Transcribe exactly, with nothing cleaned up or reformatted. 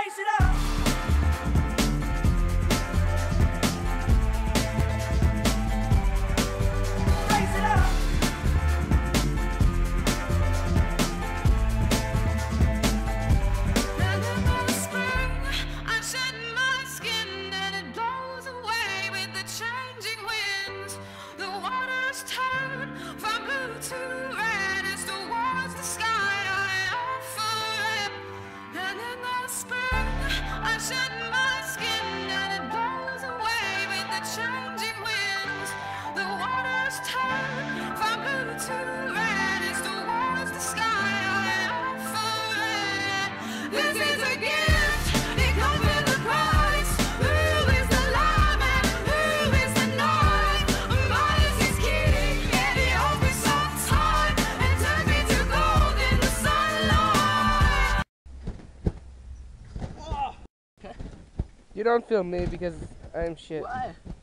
Raise it up. Raise it up. And in the spring, I shed my skin, and it blows away with the changing winds. The waters turn from blue to red as towards the sky I offer it. And in the spring, I shed my skin, and it blows away with the changing winds. The waters turn from blue to red as towards the sky I offer it. This is a gift, it comes with a price. Who is the lamb and who is the night? Mine is his king, yet he opens up time and turns me to gold in the sunlight. You don't film me because I'm shit. Why?